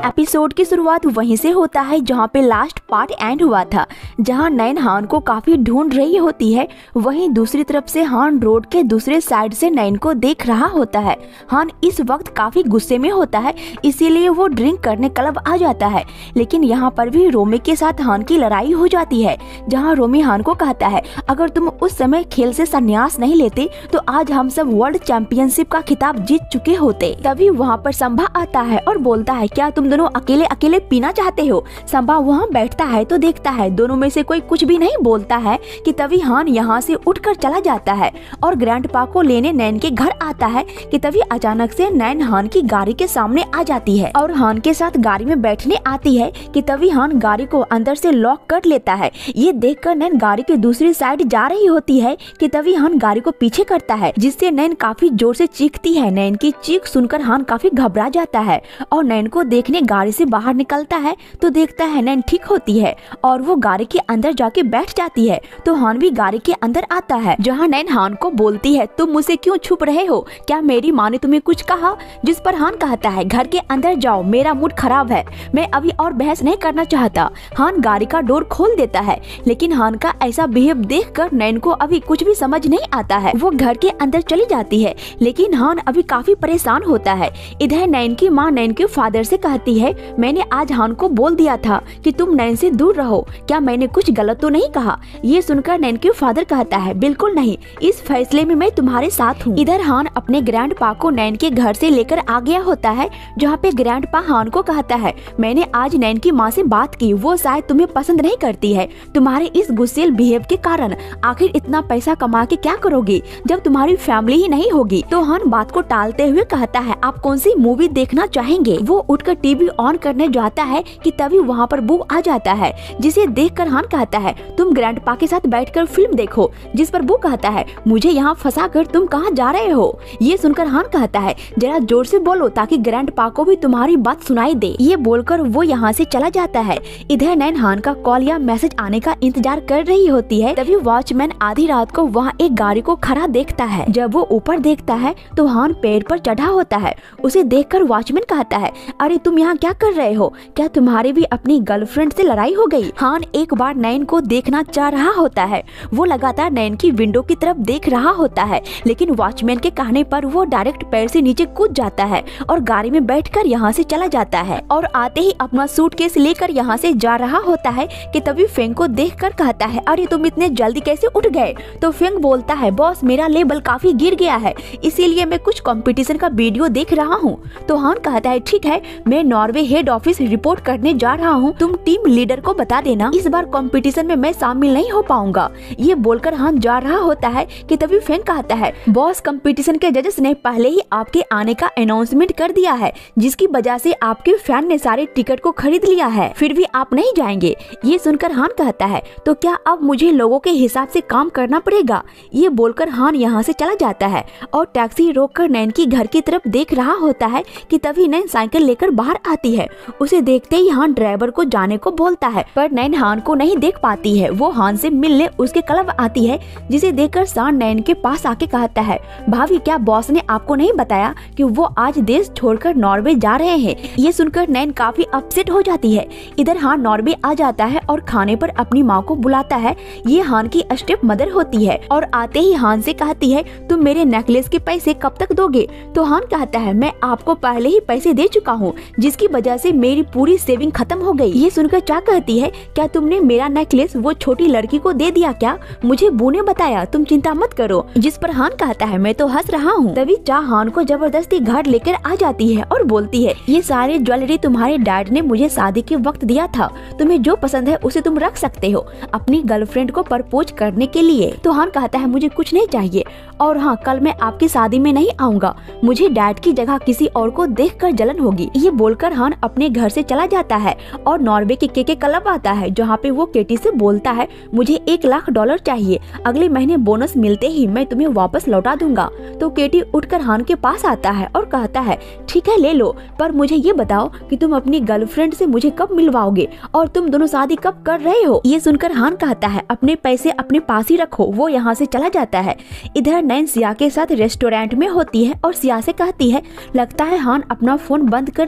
Episode की शुरुआत वहीं से होता है जहां पे लास्ट पार्ट एंड हुआ था, जहां नैन हान को काफी ढूंढ रही होती है। वहीं दूसरी तरफ से हान रोड के दूसरे साइड से नैन को देख रहा होता है। हान इस वक्त काफी गुस्से में होता है, इसीलिए वो ड्रिंक करने क्लब आ जाता है। लेकिन यहाँ पर भी रोमी के साथ हान की लड़ाई हो जाती है, जहाँ रोमी हान को कहता है अगर तुम उस समय खेल से संन्यास नहीं लेते तो आज हम सब वर्ल्ड चैंपियनशिप का खिताब जीत चुके होते। तभी वहाँ पर संभा आता है और बोलता है क्या तुम दोनों अकेले अकेले पीना चाहते हो। संभा वहाँ बैठता है तो देखता है दोनों में से कोई कुछ भी नहीं बोलता है कि तभी हान यहाँ से उठकर चला जाता है और ग्रैंडपा को लेने नैन के घर आता है कि तभी अचानक से नैन हान की गाड़ी के सामने आ जाती है और हान के साथ गाड़ी में बैठने आती है कि तभी हान गाड़ी को अंदर से लॉक कर लेता है। ये देखकर नैन गाड़ी के दूसरी साइड जा रही होती है कि तभी हान गाड़ी को पीछे करता है, जिससे नैन काफी जोर से चीखती है। नैन की चीख सुनकर हान काफी घबरा जाता है और नैन को देखने गाड़ी से बाहर निकलता है तो देखता है नैन ठीक होती है और वो गाड़ी के अंदर जाके बैठ जाती है। तो हान भी गाड़ी के अंदर आता है, जहाँ नैन हान को बोलती है तुम मुझसे क्यों छुप रहे हो, क्या मेरी माँ ने तुम्हें कुछ कहा। जिस पर हान कहता है घर के अंदर जाओ, मेरा मूड खराब है, मैं अभी और बहस नहीं करना चाहता। हान गाड़ी का डोर खोल देता है, लेकिन हान का ऐसा बिहेव देखकर नैन को अभी कुछ भी समझ नहीं आता है। वो घर के अंदर चली जाती है, लेकिन हान अभी काफी परेशान होता है। इधर नैन की माँ नैन के फादर से कहती है मैंने आज हान को बोल दिया था कि तुम नैन से दूर रहो, क्या मैंने कुछ गलत तो नहीं कहा। ये सुनकर नैन के फादर कहता है बिल्कुल नहीं, इस फैसले में मैं तुम्हारे साथ हूँ। इधर हान अपने ग्रैंडपा को नैन के घर से लेकर आ गया होता है, जहाँ पे ग्रैंडपा हान को कहता है मैंने आज नैन की माँ से बात की, वो शायद तुम्हें पसंद नहीं करती है तुम्हारे इस गुस्सेल बिहेव के कारण। आखिर इतना पैसा कमा के क्या करोगी जब तुम्हारी फैमिली ही नहीं होगी। तो हान बात को टालते हुए कहता है आप कौन सी मूवी देखना चाहेंगे। वो उठकर टीवी ऑन करने जाता है कि तभी वहाँ पर बू आ जाता है, जिसे देखकर हान कहता है तुम ग्रैंडपा के साथ बैठकर फिल्म देखो। जिस पर बू कहता है मुझे यहाँ फंसा कर तुम कहाँ जा रहे हो। ये सुनकर हान कहता है जरा जोर से बोलो ताकि ग्रैंडपा को भी तुम्हारी बात सुनाई दे। ये बोलकर वो यहाँ से चला जाता है। इधर नैन हान का कॉल या मैसेज आने का इंतजार कर रही होती है, तभी वॉचमैन आधी रात को वहाँ एक गाड़ी को खड़ा देखता है। जब वो ऊपर देखता है तो हान पेड़ पर चढ़ा होता है। उसे देखकर वॉचमैन कहता है अरे तुम यहाँ क्या कर रहे हो, क्या तुम्हारी भी अपनी गर्लफ्रेंड से लड़ाई हो गई। हान एक बार नैन को देखना चाह रहा होता है, वो लगातार नैन की विंडो की तरफ देख रहा होता है, लेकिन वॉचमैन के कहने पर वो डायरेक्ट पैर से नीचे कूद जाता है और गाड़ी में बैठकर यहाँ से चला जाता है और आते ही अपना सूटकेस लेकर यहाँ से जा रहा होता है कि तभी फेंग को देखकर कहता है अरे तुम इतने जल्दी कैसे उठ गए। तो फेंग बोलता है बॉस मेरा लेवल काफी गिर गया है, इसीलिए मैं कुछ कंपटीशन का वीडियो देख रहा हूँ। तो हान कहता है ठीक है, मैं नॉर्वे हेड ऑफिस रिपोर्ट करने जा रहा हूँ, तुम टीम लीडर को बता देना इस बार कंपटीशन में मैं शामिल नहीं हो पाऊंगा। ये बोलकर हान जा रहा होता है कि तभी फेंग कहता है बॉस कंपटीशन के जजेस ने पहले ही आपके आने का अनाउंसमेंट कर दिया है, जिसकी वजह से आपके फैन ने सारे टिकट को खरीद लिया है, फिर भी आप नहीं जाएंगे। ये सुनकर हान कहता है तो क्या अब मुझे लोगों के हिसाब से काम करना पड़ेगा। ये बोलकर हान यहाँ से चला जाता है और टैक्सी रोककर नैन की घर की तरफ देख रहा होता है कि तभी नैन साइकिल लेकर बाहर आती है। उसे देखते ही हान ड्राइवर को जाने को बोलता है, पर नैन हान को नहीं देख पाती है। वो हान से मिलने उसके क्लब आती है, जिसे देखकर शान नैन के पास आके कहता है भाभी क्या बॉस ने आपको नहीं बताया कि वो आज देश छोड़कर नॉर्वे जा रहे हैं। ये सुनकर नैन काफी अपसेट हो जाती है। इधर हान नॉर्वे आ जाता है और खाने पर अपनी माँ को बुलाता है। ये हान की स्टेप मदर होती है और आते ही हान से कहती है तुम मेरे नेकलेस के पैसे कब तक दोगे। तो हान कहता है मैं आपको पहले ही पैसे दे चुका हूँ, जिसकी वजह से मेरी पूरी सेविंग खत्म हो गई। ये सुनकर चा कहती है क्या तुमने मेरा नेकलेस वो छोटी लड़की को दे दिया क्या, मुझे बू ने बताया, तुम चिंता मत करो। जिस पर हान कहता है मैं तो हंस रहा हूँ। तभी चा हान को जबरदस्ती घर लेकर आ जाती है और बोलती है ये सारे ज्वेलरी तुम्हारे डैड ने मुझे शादी के वक्त दिया था, तुम्हें जो पसंद है उसे तुम रख सकते हो अपनी गर्लफ्रेंड को प्रपोज करने के लिए। तो हान कहता है मुझे कुछ नहीं चाहिए और हाँ कल मैं आपकी शादी में नहीं आऊंगा, मुझे डैड की जगह किसी और को देखकर जलन होगी। ये बोलकर हान अपने घर से चला जाता है और नॉर्वे के केके क्लब आता है, जहाँ पे वो केटी से बोलता है मुझे $1,00,000 चाहिए, अगले महीने बोनस मिलते ही मैं तुम्हें वापस लौटा दूंगा। तो केटी उठकर हान के पास आता है और कहता है ठीक है ले लो, पर मुझे ये बताओ कि तुम अपनी गर्लफ्रेंड से मुझे कब मिलवाओगे और तुम दोनों शादी कब कर रहे हो। ये सुनकर हान कहता है अपने पैसे अपने पास ही रखो। वो यहाँ से चला जाता है। इधर नैन सिया के साथ रेस्टोरेंट में होती है और सिया से कहती है लगता है हान अपना फोन बंद कर लिया है,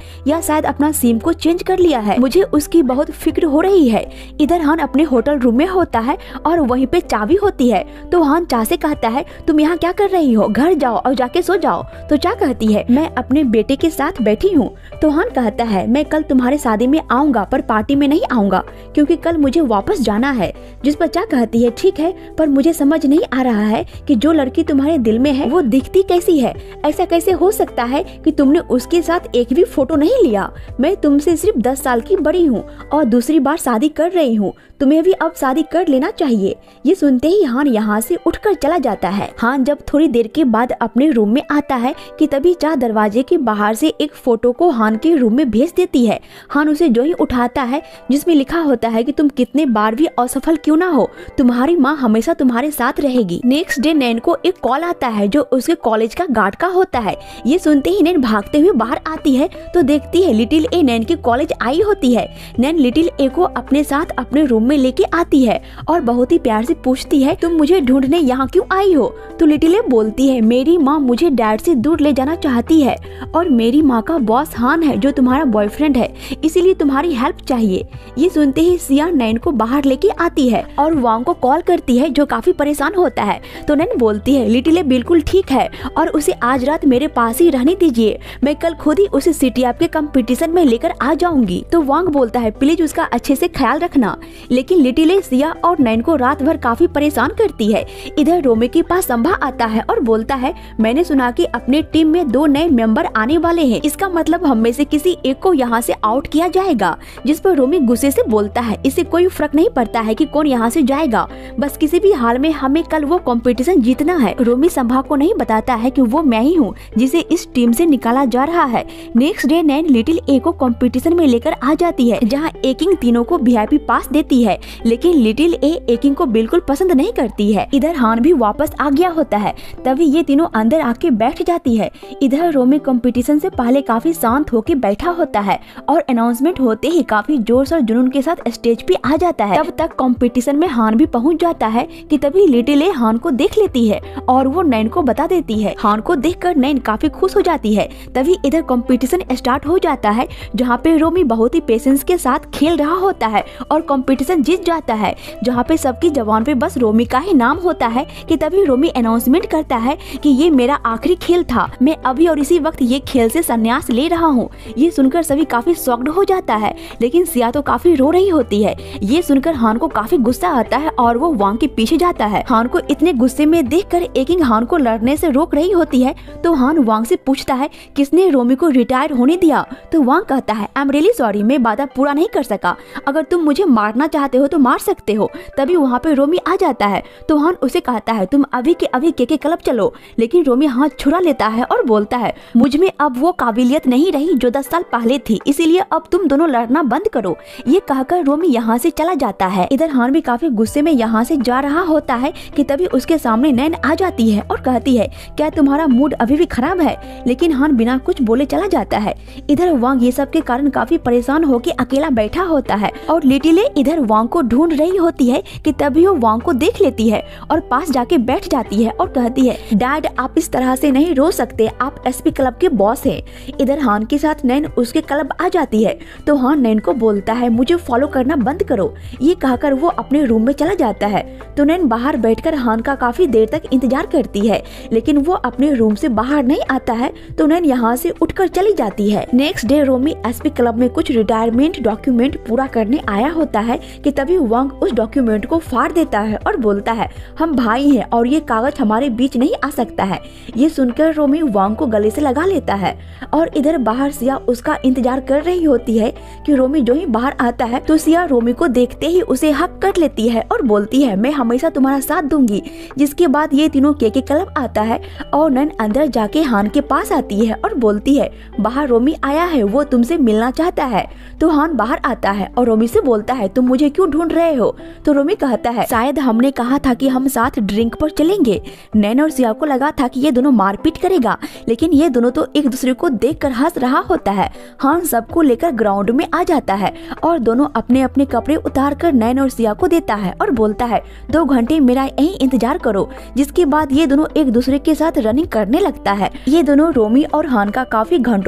या शायद अपना सिम को चेंज कर लिया है। मुझे उसकी बहुत फिक्र हो रही है। इधर हान अपने होटल रूम में होता है और वहीं पे चाबी होती है। तो हान चा से कहता है तुम यहाँ क्या कर रही हो, घर जाओ और जाके सो जाओ। तो चा कहती है मैं अपने बेटे के साथ बैठी हूँ। तो हान कहता है मैं कल तुम्हारे शादी में आऊंगा पर पार्टी में नहीं आऊंगा क्योंकि कल मुझे वापस जाना है। जिस पर चा कहती है ठीक है, पर मुझे समझ नहीं आ रहा है कि जो लड़की तुम्हारे दिल में है वो दिखती कैसी है। ऐसा कैसे हो सकता है कि तुमने उसके साथ एक भी फोटो नहीं लिया। मैं तुमसे सिर्फ 10 साल की बड़ी हूँ और दूसरी बार शादी कर रही हूँ, तुम्हें भी अब शादी कर लेना चाहिए। ये सुनते ही हान यहाँ से उठकर चला जाता है। हान जब थोड़ी देर के बाद अपने रूम में आता है कि तभी चा दरवाजे के बाहर से एक फोटो को हान के रूम में भेज देती है। हान उसे जो ही उठाता है जिसमें लिखा होता है कि तुम कितने बार भी असफल क्यों ना हो, तुम्हारी माँ हमेशा तुम्हारे साथ रहेगी। नेक्स्ट डे नैन को एक कॉल आता है जो उसके कॉलेज का गार्ड का होता है। ये सुनते ही नैन भागते हुए बाहर आती है तो देखती है लिटिल ए नैन के कॉलेज आई होती है। नैन लिटिल ए को अपने साथ अपने रूम में लेके आती है और बहुत ही प्यार से पूछती है तुम मुझे ढूंढने यहाँ क्यों आई हो। तो लिटिल ए बोलती है मेरी माँ मुझे डैड से दूर ले जाना चाहती है और मेरी माँ का बॉस हान है जो तुम्हारा बॉयफ्रेंड है, इसीलिए तुम्हारी हेल्प चाहिए। ये सुनते ही सिया नैन को बाहर लेके आती है और वांग को कॉल करती है जो काफी परेशान होता है। तो नैन बोलती है लिटिल ए बिल्कुल ठीक है और उसे आज रात मेरे पास ही रहने दीजिए, मैं कल खुद ही उसे सिटी ऐप के कंपटीशन में लेकर आ जाऊंगी। तो वांग बोलता है प्लीज उसका अच्छे से ख्याल रखना। लेकिन लिटिल ए सिया और नैन को रात भर काफी परेशान करती है। इधर रोमी के पास संभा आता है और बोलता है मैंने सुना कि अपने टीम में 2 नए मेंबर आने वाले हैं, इसका मतलब हम में से किसी एक को यहाँ से आउट किया जाएगा। जिस पर रोमी गुस्से से बोलता है इससे कोई फर्क नहीं पड़ता है कि कौन यहाँ से जाएगा, बस किसी भी हाल में हमें कल वो कंपटीशन जीतना है। रोमी संभा को नहीं बताता है कि वो मैं ही हूँ जिसे इस टीम से निकाला जा रहा है। नेक्स्ट डे नैन लिटिल ए को कंपटीशन में लेकर आ जाती है जहाँ एकिंग तीनों को वीआईपी पास देती है, लेकिन लिटिल ए एकिंग को बिल्कुल पसंद नहीं करती है। इधर हान भी वापस आ गया होता है, तभी ये तीनों अंदर आके बैठ जाती है। इधर रोमी कंपटीशन से पहले काफी शांत होके बैठा होता है और अनाउंसमेंट होते ही काफी जोश और जुनून के साथ स्टेज पे आ जाता है। तब तक कंपटीशन में हान भी पहुंच जाता है कि तभी लिटिल ए हान को देख लेती है और वो नैन को बता देती है। हान को देखकर नैन काफी खुश हो जाती है। तभी इधर कंपटीशन स्टार्ट हो जाता है जहाँ पे रोमी बहुत ही पेशेंस के साथ खेल रहा होता है और कंपटीशन जीत जाता है, जहाँ पे सबकी जबान पे बस रोमी का ही नाम होता है। कि तभी रोमी अनाउंसमेंट करता है कि ये मेरा आखिरी खेल था, मैं अभी और इसी वक्त ये खेल से संन्यास ले रहा हूँ। ये सुनकर सभी काफी शॉक्ड हो जाता है, लेकिन सिया तो काफी रो रही होती है। ये सुनकर हान को काफी गुस्सा आता है और वो वांग के पीछे जाता है। हान को इतने गुस्से में देखकर एकिंग हान को लड़ने से रोक रही होती है। तो हान वांग से पूछता है किसने रोमी को रिटायर होने दिया। तो वांग कहता है आई एम रियली सॉरी, मैं वादा पूरा नहीं कर सका, अगर तुम मुझे मारना चाहते हो तो मार सकते हो। तभी वहाँ पे रोमी आ जाता है तो हान उसे कहता है तुम अभी के अभी के क्लब चलो, लेकिन रोमी हाथ छुड़ा लेता है और बोलता है मुझ में अब वो काबिलियत नहीं रही जो 10 साल पहले थी, इसीलिए अब तुम दोनों लड़ना बंद करो। ये कहकर रोमी यहाँ से चला जाता है। इधर हान भी काफी गुस्से में यहाँ से जा रहा होता है कि तभी उसके सामने नैन आ जाती है और कहती है क्या तुम्हारा मूड अभी भी खराब है। लेकिन हान बिना कुछ बोले चला जाता है। इधर वांग ये सब के कारण काफी परेशान होकर अकेला बैठा होता है और लिटिल ए इधर वांग को ढूंढ रही होती है कि तभी वो वांग को देख लेती है और पास जाके बैठ जाती है और कहती है डैड आप इस तरह से नहीं रो सकते, आप एसपी क्लब के बॉस हैं। इधर हान के साथ नैन उसके क्लब आ जाती है तो हान नैन को बोलता है मुझे फॉलो करना बंद करो। ये कहकर वो अपने रूम में चला जाता है। तो नैन बाहर बैठकर हान का काफी देर तक इंतजार करती है, लेकिन वो अपने रूम से बाहर नहीं आता है। तो नैन यहाँ से उठकर चली जाती है। नेक्स्ट डे रोमी एसपी क्लब में कुछ रिटायरमेंट डॉक्यूमेंट पूरा करने आया होता है कि तभी वांग उस डॉक्यूमेंट को फाड़ देता है और बोलता है हम भाई हैं और ये कागज हमारे बीच नहीं आ सकता है। ये सुनकर रोमी वांग को गले से लगा लेता है और इधर बाहर सिया उसका इंतजार कर रही होती है कि रोमी जो ही बाहर आता है तो सिया रोमी को देखते ही उसे हक कर लेती है और बोलती है मैं हमेशा तुम्हारा साथ दूंगी। जिसके बाद ये तीनों के क्लब आता है और नैन अंदर जाके हान के पास आती है और बोलती है बाहर रोमी आया है, वो तुमसे मिलना चाहता है। तो हान बाहर आता है और रोमी से बोलता है तुम मुझे क्यों ढूंढ रहे हो। तो रोमी कहता है शायद हमने कहा था कि हम साथ ड्रिंक पर चलेंगे। नैन और सिया को लगा था कि ये दोनों मारपीट करेगा, लेकिन ये दोनों तो एक दूसरे को देखकर हंस रहा होता है। हान सबको लेकर ग्राउंड में आ जाता है और दोनों अपने अपने कपड़े उतार कर नैन और सिया को देता है और बोलता है 2 घंटे मेरा यहीं इंतजार करो। जिसके बाद ये दोनों एक दूसरे के साथ रनिंग करने लगता है। ये दोनों रोमी और हान का काफी घंटों से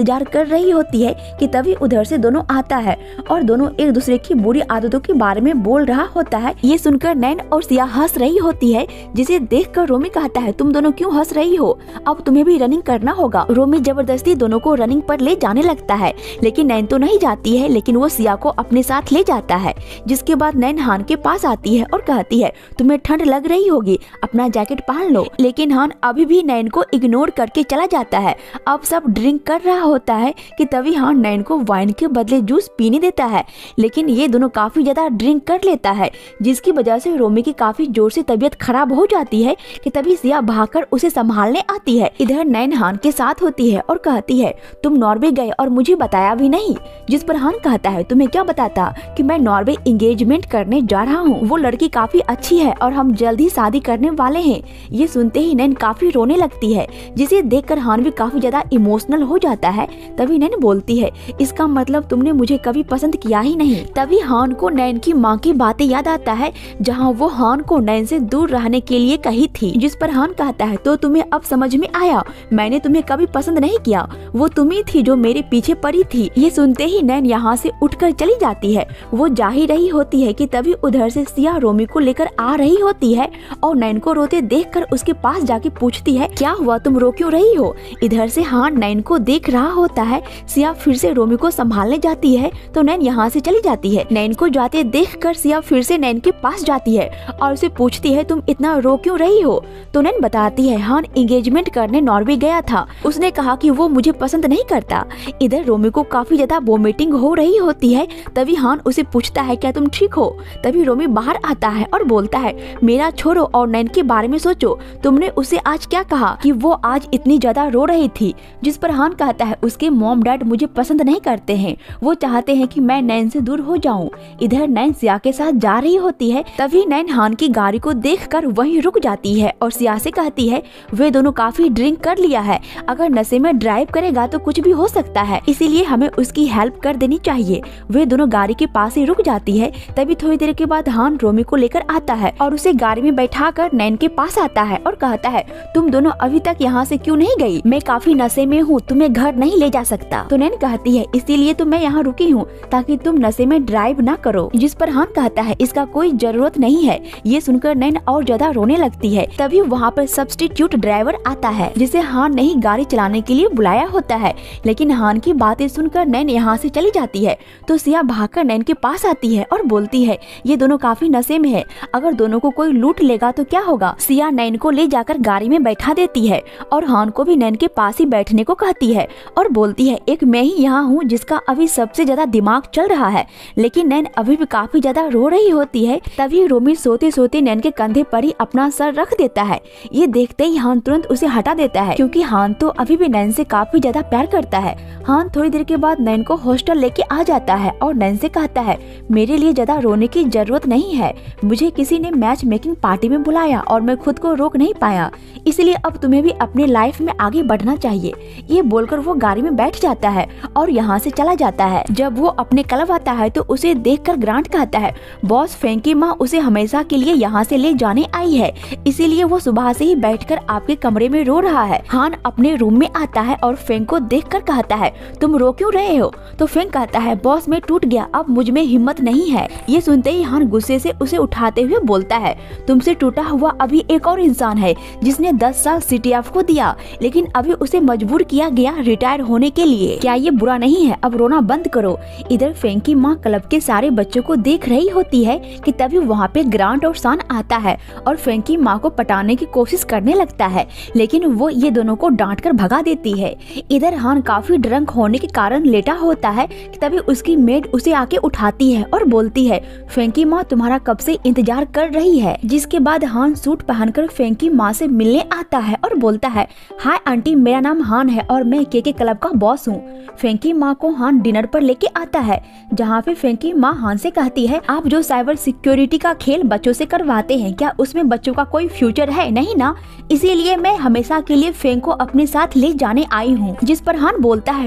इंतजार कर रही होती है कि तभी उधर से दोनों आता है और दोनों एक दूसरे की बुरी आदतों के बारे में बोल रहा होता है। ये सुनकर नैन और सिया हंस रही होती है, जिसे देखकर रोमी कहता है तुम दोनों क्यों हंस रही हो, अब तुम्हें भी रनिंग करना होगा। रोमी जबरदस्ती दोनों को रनिंग पर ले जाने लगता है, लेकिन नैन तो नहीं जाती है, लेकिन वो सिया को अपने साथ ले जाता है। जिसके बाद नैन हान के पास आती है और कहती है तुम्हें ठंड लग रही होगी, अपना जैकेट पहन लो। लेकिन हान अभी भी नैन को इग्नोर करके चला जाता है। अब सब ड्रिंक कर रहा होता है कि तभी हान नैन को वाइन के बदले जूस पीने देता है, लेकिन ये दोनों काफी ज्यादा ड्रिंक कर लेता है, जिसकी वजह से रोमी की काफी जोर से तबीयत खराब हो जाती है कि तभी सिया भागकर उसे संभालने आती है। इधर नैन हान के साथ होती है और कहती है तुम नॉर्वे गए और मुझे बताया भी नहीं। जिस पर हान कहता है तुम्हें क्या बताता कि मैं नॉर्वे एंगेजमेंट करने जा रहा हूँ, वो लड़की काफी अच्छी है और हम जल्द ही शादी करने वाले हैं। ये सुनते ही नैन काफी रोने लगती है, जिसे देखकर हान भी काफी ज्यादा इमोशनल हो जाता है। तभी नैन बोलती है इसका मतलब तुमने मुझे कभी पसंद किया ही नहीं। तभी हान को नैन की माँ की बातें याद आता है, जहाँ वो हान को नैन से दूर रहने के लिए कही थी। जिस पर हान कहता है तो तुम्हें अब समझ में आया, मैंने तुम्हें कभी पसंद नहीं किया, वो तुम्ही थी जो मेरे पीछे पड़ी थी। ये सुनते ही नैन यहाँ से उठकर चली जाती है। वो जा ही रही होती है कि तभी उधर से सिया रोमी को लेकर आ रही होती है और नैन को रोते देखकर उसके पास जाके पूछती है क्या हुआ, तुम रो क्यों रही हो। इधर से हान नैन को देख रहा होता है। सिया फिर से रोमी को संभालने जाती है तो नैन यहाँ से चली जाती है। नैन को जाते देखकर सिया फिर से नैन के पास जाती है और उसे पूछती है तुम इतना रो क्यों रही हो। तो नैन बताती है हान एंगेजमेंट करने नॉर्वे गया था, उसने कहा कि वो मुझे पसंद नहीं करता। इधर रोमी को काफी ज्यादा वोमिटिंग हो रही होती है। तभी हान उसे पूछता है क्या तुम ठीक हो। तभी रोमी बाहर आता है और बोलता है मेरा छोड़ो और नैन के बारे में सोचो, तुमने उसे आज क्या कहा कि वो आज इतनी ज्यादा रो रही थी। जिस पर हान कहता है उसके मॉम डैड मुझे पसंद नहीं करते हैं, वो चाहते हैं कि मैं नैन से दूर हो जाऊं। इधर नैन सिया के साथ जा रही होती है। तभी नैन हान की गाड़ी को देखकर वहीं रुक जाती है और सिया से कहती है वे दोनों काफी ड्रिंक कर लिया है, अगर नशे में ड्राइव करेगा तो कुछ भी हो सकता है, इसीलिए हमें उसकी हेल्प कर देनी चाहिए। वे दोनों गाड़ी के पास ही रुक जाती है। तभी थोड़ी देर के बाद हान रोमी को लेकर आता है और उसे गाड़ी में बैठाकर नैन के पास आता है और कहता है तुम दोनों अभी तक यहाँ से क्यों नहीं गई, मैं काफी नशे में हूँ, तुम्हें घर नहीं ले जा सकता। तो नैन कहती है इसीलिए तो मैं यहाँ रुकी हूँ ताकि तुम नशे में ड्राइव ना करो। जिस पर हान कहता है इसका कोई जरूरत नहीं है। ये सुनकर नैन और ज्यादा रोने लगती है। तभी वहाँ पर सब्स्टिट्यूट ड्राइवर आता है, जिसे हान ने ही गाड़ी चलाने के लिए बुलाया होता है। लेकिन हान की बातें सुनकर नैन यहाँ से चली जाती है। तो सिया भागकर नैन के पास आती है और बोलती है ये दोनों काफी नशे में है, अगर दोनों को कोई लूट लेगा तो क्या होगा। सिया नैन को ले जाकर गाड़ी में बैठा देती है और हान को भी नैन के पास ही बैठने को कहती है और बोलती है एक मैं ही यहाँ हूँ जिसका अभी सबसे ज्यादा दिमाग चल रहा है। लेकिन नैन अभी भी काफी ज्यादा रो रही होती है। तभी रोमी सोते सोते नैन के कंधे पर ही अपना सर रख देता है। ये देखते ही हान तुरंत उसे हटा देता है, क्योंकि हान तो अभी भी नैन से काफी ज्यादा प्यार करता है। हान थोड़ी देर के बाद नैन को हॉस्टल लेके आ जाता है और नैन से कहता है मेरे लिए ज्यादा रोने की जरूरत नहीं है, मुझे किसी ने मैच मेकिंग पार्टी में बुलाया और मैं खुद को रोक नहीं पाया, इसलिए अब तुम्हें भी अपने लाइफ में आगे बढ़ना चाहिए। ये बोलकर वो गाड़ी में बैठ जाता है और यहाँ से चला जाता है। जब वो अपने क्लब आता है तो उसे देखकर ग्रांट कहता है बॉस फेंकी माँ उसे हमेशा के लिए यहाँ से ले जाने आई है, इसीलिए वो सुबह से ही बैठकर आपके कमरे में रो रहा है। हान अपने रूम में आता है और फेंक को देखकर कहता है तुम रो क्यों रहे हो। तो फेंक कहता है बॉस मैं टूट गया, अब मुझ में हिम्मत नहीं है। ये सुनते ही हान गुस्से से उसे उठाते हुए बोलता है तुमसे टूटा हुआ अभी एक और इंसान है जिसने 10 साल CTF को दिया, लेकिन अभी उसे मजबूर किया गया रिटायर होने के लिए। क्या ये बुरा नहीं है, अब रोना बंद करो। इधर फेंक की माँ क्लब के सारे बच्चों को देख रही होती है कि तभी वहाँ पे ग्रांट और सान आता है और फेंक की माँ को पटाने की कोशिश करने लगता है, लेकिन वो ये दोनों को डांट कर भगा देती है। इधर हान काफी ड्रंक होने के कारण लेटा होता है कि तभी उसकी मेड उसे आके उठाती है और बोलती है फेंकी माँ तुम्हारा कब से इंतजार कर रही है। जिसके बाद हान सूट पहनकर फेंकी माँ से मिलने आता है और बोलता है हाय आंटी, मेरा नाम हान है और मैं केके क्लब का बॉस हूँ। फेंकी माँ को हान डिनर पर लेके आता है, जहाँ पे फेंकी माँ हान से कहती है आप जो साइबर सिक्योरिटी का खेल बच्चों से करवाते हैं, क्या उसमें बच्चों का कोई फ्यूचर है? नहीं ना, इसीलिए मैं हमेशा के लिए फेंक को अपने साथ ले जाने आई हूँ। जिस पर हान बोलता है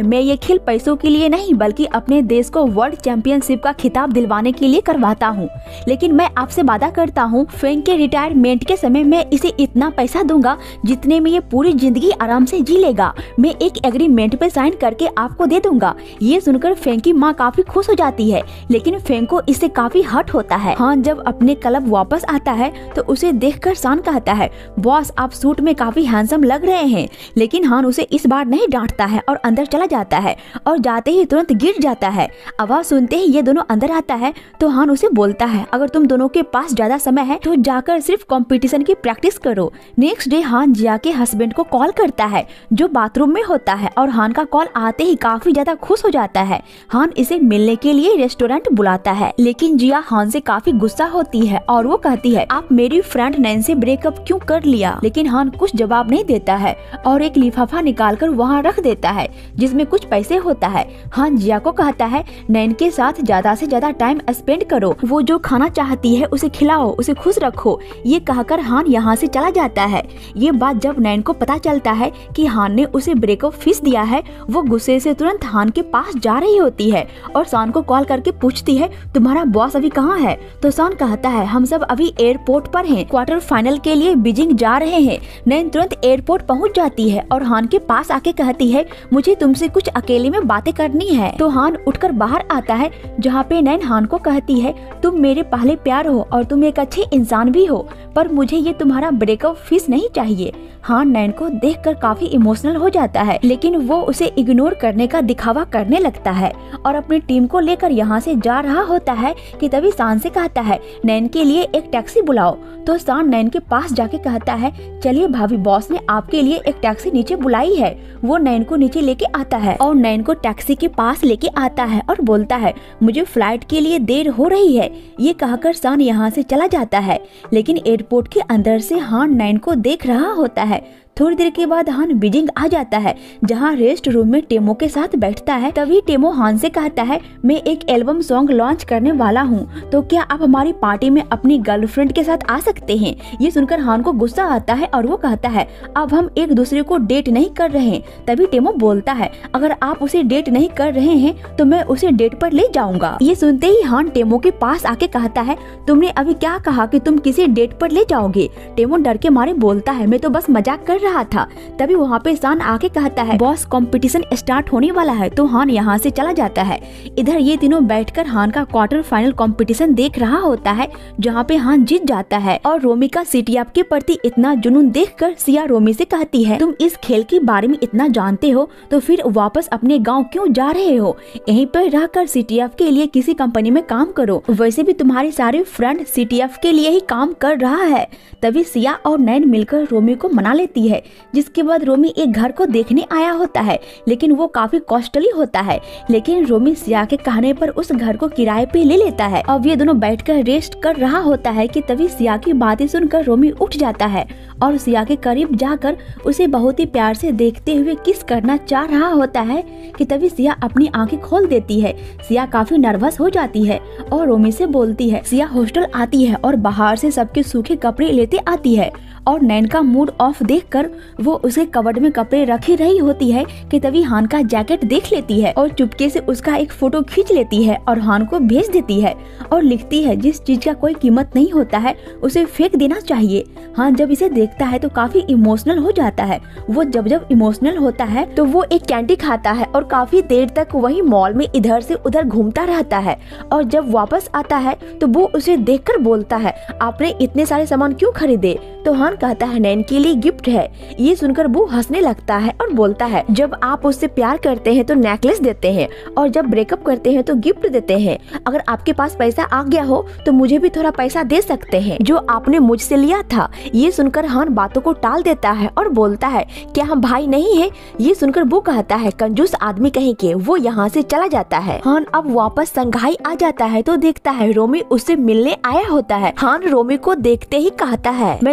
मैं ये खेल पैसों के लिए नहीं बल्कि अपने देश को वर्ल्ड चैंपियनशिप का खिताब दिलवाने के लिए करवाता हूँ। लेकिन मैं आपसे वादा करता हूँ फेंग के रिटायरमेंट के समय मैं इसे इतना पैसा दूंगा जितने में ये पूरी जिंदगी आराम से जी लेगा। मैं एक एग्रीमेंट पे साइन करके आपको दे दूंगा। ये सुनकर फेंग की माँ काफी खुश हो जाती है, लेकिन फेंग को इससे काफी हर्ट होता है। हान जब अपने क्लब वापस आता है तो उसे देखकर सान कहता है, बॉस आप सूट में काफी हैंडसम लग रहे हैं। लेकिन हान उसे इस बार नहीं डांटता है और अंदर चला जाता है और जाते ही तुरंत गिर जाता है। आवाज सुनते ही ये दोनों अंदर आता है तो हान उसे बोलता है, अगर तुम दोनों के पास ज्यादा समय है तो जाकर सिर्फ कंपटीशन की प्रैक्टिस करो। नेक्स्ट डे हान जिया के हस्बैंड को कॉल करता है जो बाथरूम में होता है और हान का कॉल आते ही काफी ज्यादा खुश हो जाता है। हान इसे मिलने के लिए रेस्टोरेंट बुलाता है, लेकिन जिया हान से काफी गुस्सा होती है और वो कहती है, आप मेरी फ्रेंड नैन से ब्रेकअप क्यों कर लिया? लेकिन हान कुछ जवाब नहीं देता है और एक लिफाफा निकालकर वहाँ रख देता है जिसमें कुछ पैसे होता है। हान जिया को कहता है, नैन के साथ ज्यादा से ज्यादा टाइम स्पेंड करो, वो जो खाना चाहती है उसे खिलाओ, उसे खुश रखो। ये कहकर हान यहाँ से चला जाता है। ये बात जब नैन को पता चलता है कि हान ने उसे ब्रेकअप फीस दिया है, वो गुस्से से तुरंत हान के पास जा रही होती है और सान को कॉल करके पूछती है, तुम्हारा बॉस अभी कहाँ है? तो सान कहता है, हम सब अभी एयरपोर्ट पर हैं, क्वार्टर फाइनल के लिए बीजिंग जा रहे हैं। नैन तुरंत एयरपोर्ट पहुंच जाती है और हान के पास आके कहती है, मुझे तुमसे कुछ अकेले में बातें करनी है। तो हान उठकर बाहर आता है जहाँ पे नैन हान को कहती है, तुम मेरे पहले प्यार हो और तुम एक अच्छे इंसान भी हो, पर मुझे ये तुम्हारा ब्रेकअप फीस नहीं चाहिए। हान नैन को देखकर काफी इमोशनल हो जाता है, लेकिन वो उसे इग्नोर करने का दिखावा करने लगता है और अपनी टीम को लेकर यहाँ से जा रहा होता है कि तभी सान से कहता है, नैन के लिए एक टैक्सी बुलाओ। तो सान नैन के पास जाके कहता है, चलिए भाभी, बॉस ने आपके लिए एक टैक्सी नीचे बुलाई है। वो नैन को नीचे लेके आता है और नैन को टैक्सी के पास लेके आता है और बोलता है, मुझे फ्लाइट के लिए देर हो रही है। ये कहकर सान यहाँ से चला जाता है, लेकिन एयरपोर्ट के अंदर से हान नैन को देख रहा होता है। थोड़ी देर के बाद हान बीजिंग आ जाता है जहाँ रेस्ट रूम में टेमो के साथ बैठता है। तभी टेमो हान से कहता है, मैं एक एल्बम सॉन्ग लॉन्च करने वाला हूँ, तो क्या आप हमारी पार्टी में अपनी गर्लफ्रेंड के साथ आ सकते हैं? ये सुनकर हान को गुस्सा आता है और वो कहता है, अब हम एक दूसरे को डेट नहीं कर रहे हैं। तभी टेमो बोलता है, अगर आप उसे डेट नहीं कर रहे हैं तो मैं उसे डेट पर ले जाऊंगा। ये सुनते ही हान टेमो के पास आके कहता है, तुमने अभी क्या कहा कि तुम किसी डेट पर ले जाओगे? टेमो डर के मारे बोलता है, मैं तो बस मजाक कर रहा था। तभी वहाँ पे सान आके कहता है, बॉस कंपटीशन स्टार्ट होने वाला है। तो हान यहाँ से चला जाता है। इधर ये तीनों बैठकर हान का क्वार्टर फाइनल कंपटीशन देख रहा होता है जहाँ पे हान जीत जाता है। और रोमी का सीटीएफ के प्रति इतना जुनून देखकर सिया रोमी से कहती है, तुम इस खेल के बारे में इतना जानते हो तो फिर वापस अपने गाँव क्यों जा रहे हो? यहीं पर रहकर सीटीएफ के लिए किसी कंपनी में काम करो, वैसे भी तुम्हारे सारे फ्रेंड सीटीएफ के लिए ही काम कर रहा है। तभी सिया और नैन मिलकर रोमी को मना लेती है, जिसके बाद रोमी एक घर को देखने आया होता है, लेकिन वो काफी कॉस्टली होता है। लेकिन रोमी सिया के कहने पर उस घर को किराए पे ले लेता है। अब ये दोनों बैठकर रेस्ट कर रहा होता है कि तभी सिया की बातें सुनकर रोमी उठ जाता है और सिया के करीब जाकर उसे बहुत ही प्यार से देखते हुए किस करना चाह रहा होता है कि तभी सिया अपनी आंखें खोल देती है। सिया काफी नर्वस हो जाती है और रोमी से बोलती है। सिया हॉस्टल आती है और बाहर से सबके सूखे कपड़े लेते आती है और नैन का मूड ऑफ देखकर वो उसके कबर्ड में कपड़े रखी रही होती है कि तभी हान का जैकेट देख लेती है और चुपके से उसका एक फोटो खींच लेती है और हान को भेज देती है और लिखती है, जिस चीज का कोई कीमत नहीं होता है उसे फेंक देना चाहिए। हान जब इसे देखता है तो काफी इमोशनल हो जाता है। वो जब इमोशनल होता है तो वो एक कैंडी खाता है और काफी देर तक वही मॉल में इधर से उधर घूमता रहता है। और जब वापस आता है तो वो उसे देखकर बोलता है, आपने इतने सारे सामान क्यों खरीदे? तो हान कहता है, नैन के लिए गिफ्ट है। ये सुनकर वो हंसने लगता है और बोलता है, जब आप उससे प्यार करते हैं तो नेकलेस देते हैं और जब ब्रेकअप करते हैं तो गिफ्ट देते हैं। अगर आपके पास पैसा आ गया हो तो मुझे भी थोड़ा पैसा दे सकते हैं जो आपने मुझसे लिया था। ये सुनकर हान बातों को टाल देता है और बोलता है, क्या हम भाई नहीं है? ये सुनकर वो कहता है, कंजूस आदमी कहीं के। वो यहाँ से चला जाता है। हान अब वापस संघाई आ जाता है तो देखता है रोमी उससे मिलने आया होता है। हान रोमी को देखते ही कहता है, मैं तुमसे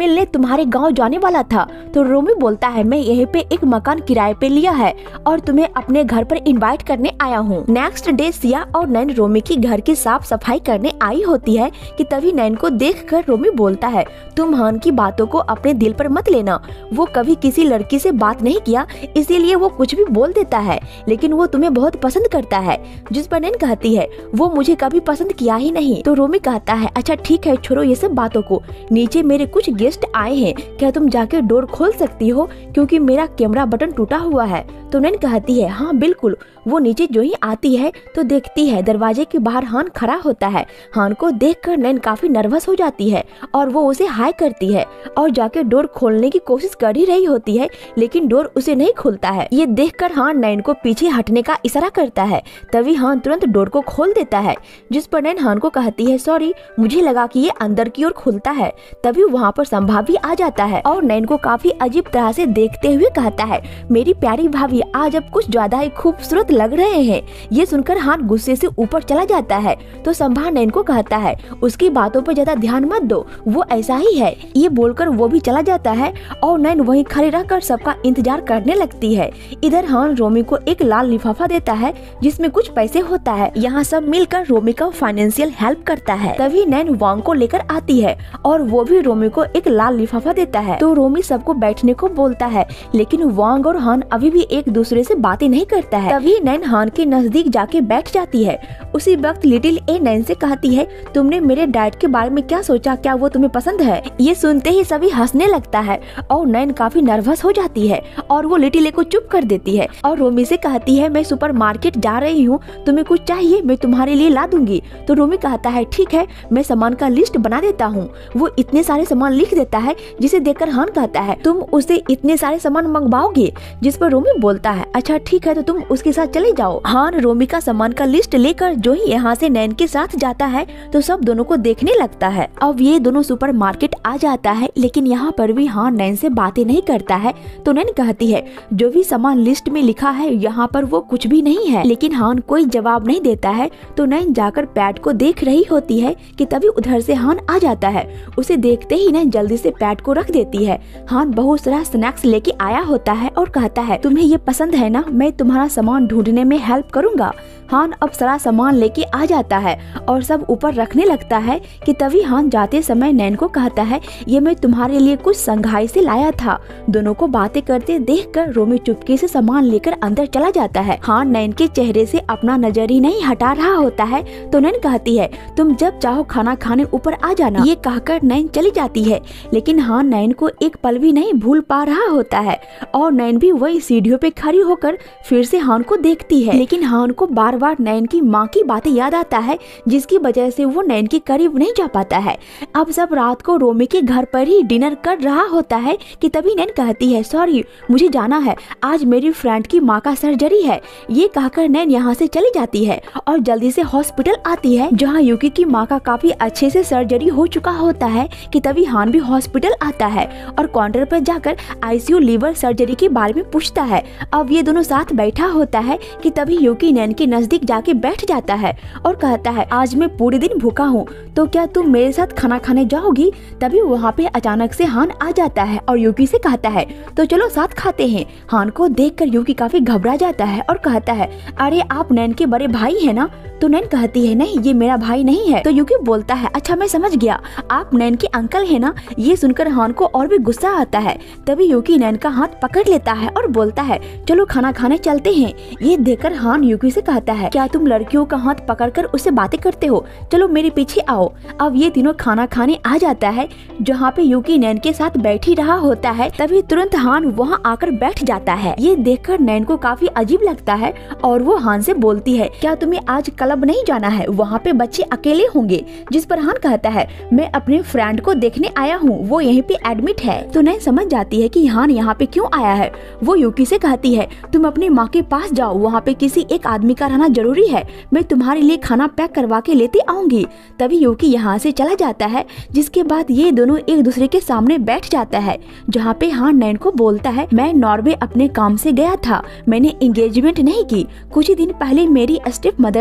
मिलने तुम्हारे गांव जाने वाला था। तो रोमी बोलता है मैं यहीं पे एक मकान किराए पे लिया है और तुम्हें अपने घर पर इनवाइट करने आया हूँ। नेक्स्ट डे सिया और नैन रोमी की घर की साफ सफाई करने आई होती है कि तभी नैन को देखकर रोमी बोलता है तुम हान की बातों को अपने दिल पर मत लेना, वो कभी किसी लड़की से बात नहीं किया इसीलिए वो कुछ भी बोल देता है, लेकिन वो तुम्हें बहुत पसंद करता है। जिस पर नैन कहती है वो मुझे कभी पसंद किया ही नहीं। तो रोमी कहता है अच्छा ठीक है छोड़ो ये सब बातों को, नीचे मेरे कुछ गेस्ट आए हैं, क्या तुम जाके डोर खोल सकती हो क्योंकि मेरा कैमरा बटन टूटा हुआ है। तो नैन कहती है हाँ बिल्कुल। वो नीचे जो ही आती है तो देखती है दरवाजे के बाहर हान खड़ा होता है। हान को देखकर नैन काफी नर्वस हो जाती है और वो उसे हाय करती है और जाके डोर खोलने की कोशिश कर ही रही होती है, लेकिन डोर उसे नहीं खुलता है। ये देखकर हान नैन को पीछे हटने का इशारा करता है, तभी हान तुरंत डोर को खोल देता है। जिस पर नैन हान को कहती है सॉरी मुझे लगा कि ये अंदर की ओर खुलता है। तभी वहाँ पर संभाव भी आ जाता है और नैन को काफी अजीब तरह से देखते हुए कहता है मेरी प्यारी भाभी आज अब कुछ ज्यादा ही खूबसूरत लग रहे हैं। ये सुनकर हान गुस्से से ऊपर चला जाता है। तो संभाव नैन को कहता है उसकी बातों पर ज्यादा ध्यान मत दो, वो ऐसा ही है। ये बोलकर वो भी चला जाता है और नैन वहीं खड़ी रहकर सबका इंतजार करने लगती है। इधर हान रोमी को एक लाल लिफाफा देता है जिसमें कुछ पैसे होता है। यहाँ सब मिलकर रोमी का फाइनेंशियल हेल्प करता है। तभी नैन वांग को लेकर आती है और वो भी रोमी को एक लाल लिफाफा देता है। तो रोमी सबको बैठने को बोलता है, लेकिन वांग और हान अभी भी एक दूसरे से बातें नहीं करता है। तभी नैन हान के नजदीक जाके बैठ जाती है। उसी वक्त लिटिल ए नैन से कहती है तुमने मेरे डैड के बारे में क्या सोचा, क्या वो तुम्हें पसंद है। ये सुनते ही सभी हंसने लगता है और नैन काफी नर्वस हो जाती है और वो लिटिल ए को चुप कर देती है और रोमी से कहती है मैं सुपरमार्केट जा रही हूँ, तुम्हें कुछ चाहिए मैं तुम्हारे लिए ला दूंगी। तो रोमी कहता है ठीक है मैं सामान का लिस्ट बना देता हूँ। वो इतने सारे सामान लिख देता है जिसे देखकर हान कहता है तुम उसे इतने सारे सामान मंगवाओगे। जिस पर रोमी बोलता है अच्छा ठीक है तो तुम उसके साथ चले जाओ। हान रोमी का सामान का लिस्ट लेकर जो ही यहाँ से नैन के साथ जाता है तो सब दोनों को देखने लगता है। अब ये दोनों सुपरमार्केट आ जाता है, लेकिन यहाँ पर भी हान नैन से बातें नहीं करता है। तो नैन कहती है जो भी सामान लिस्ट में लिखा है यहाँ पर वो कुछ भी नहीं है, लेकिन हान कोई जवाब नहीं देता है। तो नैन जाकर पैड को देख रही होती है कि तभी उधर से हान आ जाता है। उसे देखते ही नैन जल्दी से पैड को रख देती है। हान बहुत सारा स्नैक्स लेके आया होता है और कहता है तुम्हें ये पसंद है ना, मैं तुम्हारा सामान ढूंढने में हेल्प करूंगा। हान अब सारा सामान लेके आ जाता है और सब ऊपर रखने लगता है कि तभी हान जाते समय नैन को कहता है ये मैं तुम्हारे लिए कुछ संघाई से लाया था। दोनों को बातें करते देखकर रोमी चुपके से सामान लेकर अंदर चला जाता है। हान नैन के चेहरे से अपना नजर ही नहीं हटा रहा होता है। तो नैन कहती है तुम जब चाहो खाना खाने ऊपर आ जाना। ये कहकर नैन चली जाती है, लेकिन हान नैन को एक पल भी नहीं भूल पा रहा होता है और नैन भी वही सीढ़ियों पे खड़ी होकर फिर से हान को देखती है। लेकिन हान को बार बार नैन की माँ की बातें याद आता है जिसकी वजह से वो नैन के करीब नहीं जा पाता है। अब सब रात को रोमी के घर पर ही डिनर कर रहा होता है कि तभी नैन कहती है सॉरी मुझे जाना है, आज मेरी फ्रेंड की माँ का सर्जरी है। ये कहकर नैन यहाँ से चली जाती है और जल्दी से हॉस्पिटल आती है जहाँ यूकी की माँ का काफी अच्छे से सर्जरी हो चुका होता है कि तभी हान भी हॉस्पिटल आता है और काउंटर पर जाकर आईसीयू लीवर सर्जरी के बारे में पूछता है। अब ये दोनों साथ बैठा होता है कि तभी यूकी नैन के नजदीक जाके बैठ जाता है और कहता है आज मैं पूरे दिन भूखा हूँ, तो क्या तुम मेरे साथ खाना खाने जाओगी। तभी वहाँ पे अचानक से हान आ जाता है और यूकी से कहता है तो चलो साथ खाते हैं। हान को देखकर यूकी काफी घबरा जाता है और कहता है अरे आप नैन के बड़े भाई है ना। तो नैन कहती है नहीं ये मेरा भाई नहीं है। तो यूकी बोलता है अच्छा मैं समझ गया, आप नैन के अंकल है ना। ये सुनकर हान को और भी गुस्सा आता है। तभी यूकी नैन का हाथ पकड़ लेता है और बोलता है चलो खाना खाने चलते हैं। ये देखकर हान यूकी से कहता है क्या तुम लड़कियों का हाथ पकड़कर उससे बातें करते हो, चलो मेरे पीछे आओ। अब ये तीनों खाना खाने आ जाता है जहाँ पे यूकी नैन के साथ बैठी रहा होता है। तभी तुरंत हान वहाँ आकर बैठ जाता है। ये देखकर नैन को काफी अजीब लगता है और वो हान से बोलती है क्या तुम्हें आज क्लब नहीं जाना है, वहाँ पे बच्चे अकेले होंगे। जिस पर हान कहता है मैं अपने फ्रेंड को देखने आया हूँ, वो यहीं पे एडमिट है। तो नैन समझ जाती है कि हान यहाँ पे क्यों आया है। वो यूकी से कहती है तुम अपनी माँ के पास जाओ, वहाँ पे किसी एक आदमी का रहना जरूरी है, मैं तुम्हारे लिए खाना पैक करवा के लेते आऊंगी। तभी यूकी यहाँ से चला जाता है। जिसके बाद ये दोनों एक दूसरे के सामने बैठ जाता है जहाँ पे हान नैन को बोलता है मैं नॉर्वे अपने काम से गया था, मैंने एंगेजमेंट नहीं की। कुछ ही दिन पहले मेरी स्टेप मदर ने दूसरी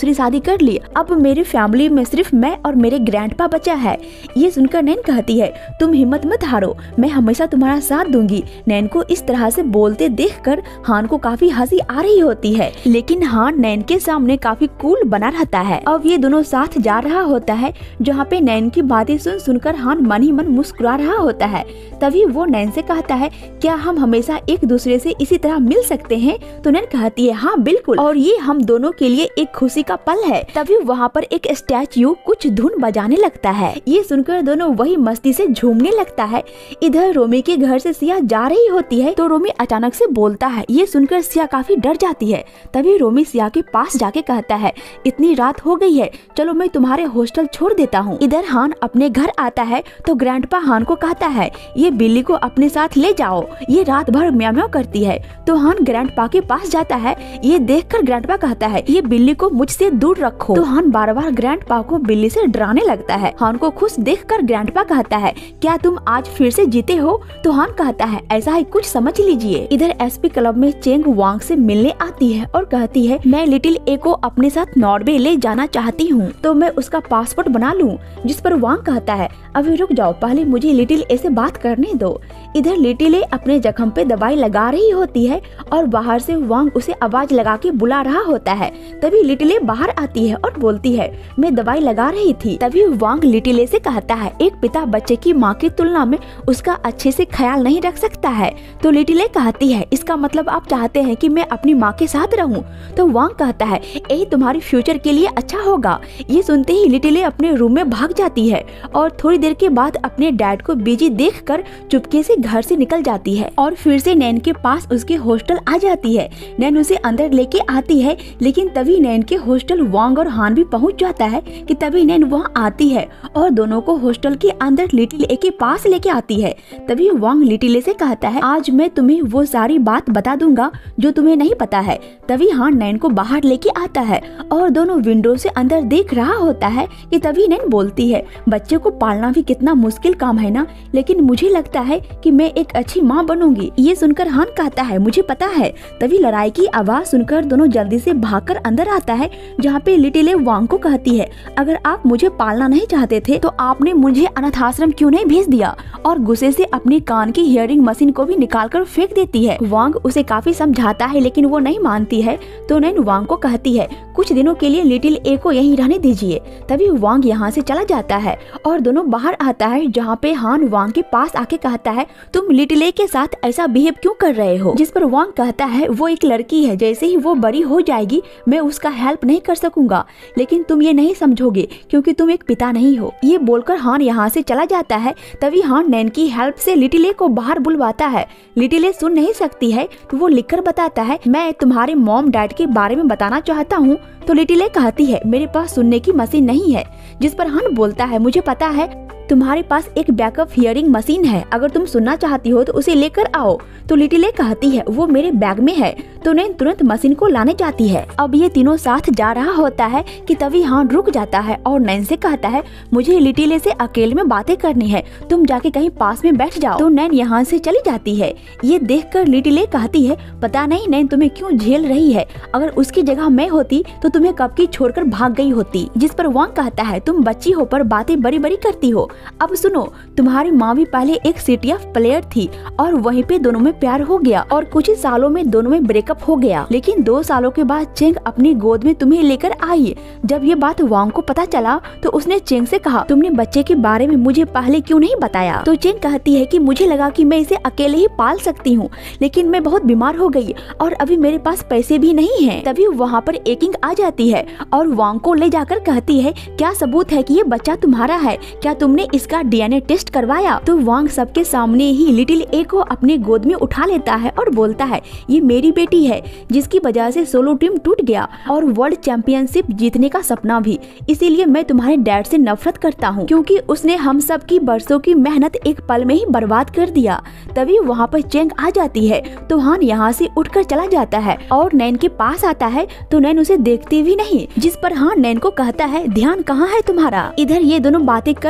दूसरी शादी कर ली, अब मेरी फैमिली में सिर्फ मैं और मेरे ग्रैंडपा बचा है। ये सुनकर नैन कहती है, तुम हिम्मत मत हारो, मैं हमेशा तुम्हारा साथ दूंगी। नैन को इस तरह से बोलते देखकर हान को काफी हंसी आ रही होती है, लेकिन हान नैन के सामने काफी कूल बना रहता है। अब ये दोनों साथ जा रहा होता है, जहाँ पे नैन की बातें सुनकर हान मन ही मन मुस्कुरा रहा होता है। तभी वो नैन से कहता है, क्या हम हमेशा एक दूसरे से इसी तरह मिल सकते हैं? तो नैन कहती है, हाँ बिल्कुल, और ये हम दोनों के लिए एक खुशी का पल है। तभी वहाँ पर एक स्टैच्यू कुछ धुन बजाने लगता है। ये सुनकर दोनों वही मस्ती से झूमने लगता है। इधर रोमी के घर से सिया जा रही होती है तो रोमी अचानक से बोलता है। ये सुनकर सिया काफी डर जाती है। तभी रोमी सिया के पास जाके कहता है, इतनी रात हो गई है, चलो मैं तुम्हारे हॉस्टल छोड़ देता हूँ। इधर हान अपने घर आता है तो ग्रैंडपा हान को कहता है, ये बिल्ली को अपने साथ ले जाओ, ये रात भर म्याऊ म्याऊ करती है। तो हान ग्रैंडपा के पास जाता है। ये देखकर ग्रैंडपा कहता है, ये बिल्ली को मुझसे दूर रखो। तो हान बार बार ग्रैंडपा को बिल्ली से डराने लगता है। हान को खुश देखकर ग्रैंडपा कहता है, क्या तुम आज फिर से जीते हो? तो हान कहता है, ऐसा ही कुछ समझ लीजिए। इधर एसपी क्लब में चेंग वांग से मिलने आती है और कहती है, मैं लिटिल ए को अपने साथ नॉर्वे ले जाना चाहती हूँ, तो मैं उसका पासपोर्ट बना लूँ। जिस पर वांग कहता है, अभी रुक जाओ, पहले मुझे लिटिल ए से बात करने दो। इधर लिटिल ए अपने जख्म पे दवाई लगा रही होती है और बाहर से वांग उसे आवाज लगा के बुला रहा होता है। तभी लिटिल ए बाहर आती है और बोलती है, मैं दवाई लगा रही थी। तभी वांग लिटिल ए से कहता है, एक पिता बच्चे की माँ की तुलना में उसका अच्छे से ख्याल नहीं रख सकता है। तो लिटिल ए कहती है, इसका मतलब आप चाहते हैं कि मैं अपनी माँ के साथ रहूं? तो वांग कहता है, यही तुम्हारी फ्यूचर के लिए अच्छा होगा। ये सुनते ही लिटिल ए अपने रूम में भाग जाती है और थोड़ी देर के बाद अपने डैड को बिजी देखकर चुपके से घर से निकल जाती है और फिर से नैन के पास उसके हॉस्टल आ जाती है। नैन उसे अंदर लेके आती है, लेकिन तभी नैन के हॉस्टल वांग और हान भी पहुंच जाता है कि तभी नैन वहां आती है और दोनों को हॉस्टल के अंदर लिटिल ए के पास लेके आती है। तभी वांग लिटिल ए से कहता है, आज मैं तुम्हें वो सारी बात बता दूंगा जो तुम्हें नहीं पता है। तभी हान नैन को बाहर लेके आता है और दोनों विंडो से अंदर देख रहा होता है कि तभी नैन बोलती है, बच्चे को पालना भी कितना मुश्किल काम है ना, लेकिन मुझे लगता है कि मैं एक अच्छी माँ बनूंगी। ये सुनकर हान कहता है, मुझे पता है। तभी लड़ाई की आवाज सुनकर दोनों जल्दी से भागकर अंदर आता है, जहाँ पे लिटिल ए वांग को कहती है, अगर आप मुझे पालना नहीं चाहते थे तो आपने मुझे अनाथ आश्रम क्यों नहीं भेज दिया? और गुस्से से अपनी कान की हियरिंग मशीन को भी निकालकर फेंक देती है। वांग उसे काफी समझाता है लेकिन वो नहीं मानती है। तो नैन वांग को कहती है, कुछ दिनों के लिए लिटिल ए को यहीं रहने दीजिए। तभी वांग यहाँ से चला जाता है और दोनों बाहर आता है, जहाँ पे हान वांग के पास आके कहता है, तुम लिटिल ए के साथ ऐसा बिहेव क्यों कर रहे हो? जिस पर वांग कहता है, वो एक लड़की है, जैसे ही वो बड़ी हो जाएगी मैं उसका हेल्प नहीं कर सकूंगा, लेकिन तुम ये नहीं समझोगे क्योंकि तुम एक पिता नहीं हो। ये बोलकर हान यहाँ से चला जाता है। तभी हान नैन की हेल्प से लिटिल ए को बाहर बुलवाता है। लिटिल ए सुन नहीं सकती है तो वो लिखकर बताता है, मैं तुम्हारे मॉम डैड के बारे में बताना चाहता हूँ। तो लिटिल ए कहती है, मेरे पास सुनने की मशीन नहीं है। जिस पर हान बोलता है, मुझे पता है तुम्हारे पास एक बैकअप हियरिंग मशीन है, अगर तुम सुनना चाहती हो तो उसे लेकर आओ। तो लिटिल ए कहती है, वो मेरे बैग में है। तो नैन तुरंत मशीन को लाने जाती है। अब ये तीनों साथ जा रहा होता है कि तभी हान रुक जाता है और नैन से कहता है, मुझे लिटिल ए से अकेले में बातें करनी है, तुम जाके कहीं पास में बैठ जाओ। तो नैन यहाँ से चली जाती है। ये देखकर लिटिल ए कहती है, पता नहीं नैन तुम्हें क्यों झेल रही है, अगर उसकी जगह मैं होती तो तुम्हें कब की छोड़कर भाग गई होती। जिस पर वांग कहता है, तुम बच्ची हो पर बातें बड़ी बड़ी करती हो। अब सुनो, तुम्हारी माँ भी पहले एक CTF प्लेयर थी और वहीं पे दोनों में प्यार हो गया और कुछ ही सालों में दोनों में ब्रेकअप हो गया, लेकिन 2 सालों के बाद चेंग अपनी गोद में तुम्हें लेकर आई। जब ये बात वांग को पता चला तो उसने चेंग से कहा, तुमने बच्चे के बारे में मुझे पहले क्यों नहीं बताया? तो चेंग कहती है कि मुझे लगा कि मैं इसे अकेले ही पाल सकती हूँ, लेकिन मैं बहुत बीमार हो गई और अभी मेरे पास पैसे भी नहीं है। तभी वहाँ पर एकिंग आ जाती है और वांग को ले जाकर कहती है, क्या सबूत है कि ये बच्चा तुम्हारा है? क्या तुमने इसका DNA टेस्ट करवाया? तो वांग सबके सामने ही लिटिल ए को अपने गोद में उठा लेता है और बोलता है, ये मेरी बेटी है जिसकी वजह से सोलो टीम टूट गया और वर्ल्ड चैंपियनशिप जीतने का सपना भी। इसीलिए मैं तुम्हारे डैड से नफरत करता हूँ क्योंकि उसने हम सब की बरसों की मेहनत एक पल में ही बर्बाद कर दिया। तभी वहाँ पर चेंग आ जाती है तो हान यहाँ से उठकर चला जाता है और नैन के पास आता है तो नैन उसे देखती भी नहीं। जिस पर हान नैन को कहता है, ध्यान कहाँ है तुम्हारा? इधर ये दोनों बातें कर रही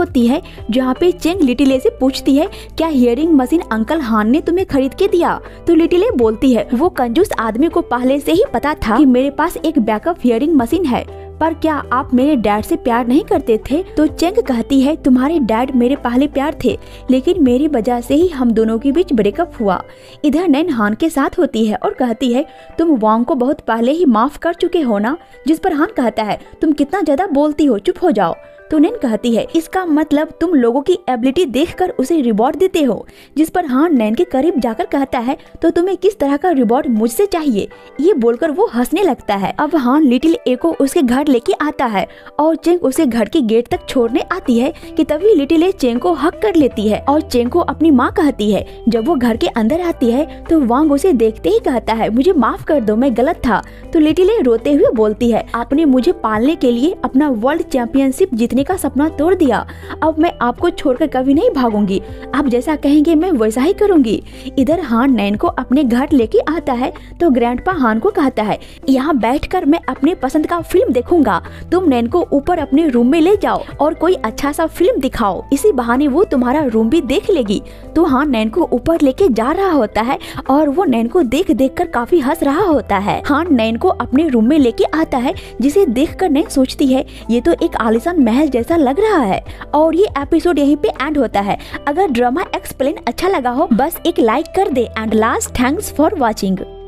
होती है जहाँ पे चेंग लिटिले से पूछती है क्या हियरिंग मशीन अंकल हान ने तुम्हें खरीद के दिया। तो लिटिले बोलती है वो कंजूस आदमी को पहले से ही पता था कि मेरे पास एक बैकअप हियरिंग मशीन है, पर क्या आप मेरे डैड से प्यार नहीं करते थे। तो चेंग कहती है तुम्हारे डैड मेरे पहले प्यार थे, लेकिन मेरी वजह से ही हम दोनों के बीच ब्रेकअप हुआ। इधर नैन हान के साथ होती है और कहती है तुम वांग को बहुत पहले ही माफ कर चुके हो ना। जिस पर हान कहता है तुम कितना ज्यादा बोलती हो, चुप हो जाओ। तो नैन कहती है इसका मतलब तुम लोगों की एबिलिटी देखकर उसे रिवॉर्ड देते हो। जिस पर हान नैन के करीब जाकर कहता है तो तुम्हें किस तरह का रिवॉर्ड मुझसे चाहिए। ये बोलकर वो हंसने लगता है। अब हान लिटिल ए को उसके घर लेके आता है और चेंग उसे घर के गेट तक छोड़ने आती है कि तभी लिटिल ए चेंग को हक कर लेती है और चेंग को अपनी माँ कहती है। जब वो घर के अंदर आती है तो वांग उसे देखते ही कहता है मुझे माफ कर दो, मैं गलत था। तो लिटिल ए रोते हुए बोलती है आपने मुझे पालने के लिए अपना वर्ल्ड चैंपियनशिप जीतने का सपना तोड़ दिया। अब मैं आपको छोड़कर कभी नहीं भागूंगी, आप जैसा कहेंगे मैं वैसा ही करूंगी। इधर हान नैन को अपने घर लेके आता है तो ग्रैंडपा हान को कहता है यहाँ बैठकर मैं अपने पसंद का फिल्म देखूंगा, तुम नैन को ऊपर अपने रूम में ले जाओ और कोई अच्छा सा फिल्म दिखाओ, इसी बहाने वो तुम्हारा रूम भी देख लेगी। तो हान नैन को ऊपर लेके जा रहा होता है और वो नैन को देख देख कर काफी हंस रहा होता है। हान नैन को अपने रूम में लेके आता है जिसे देख कर नैन सोचती है ये तो एक आलीशान महल जैसा लग रहा है। और ये एपिसोड यहीं पे एंड होता है। अगर ड्रामा एक्सप्लेन अच्छा लगा हो बस एक लाइक कर दे and last thanks for watching.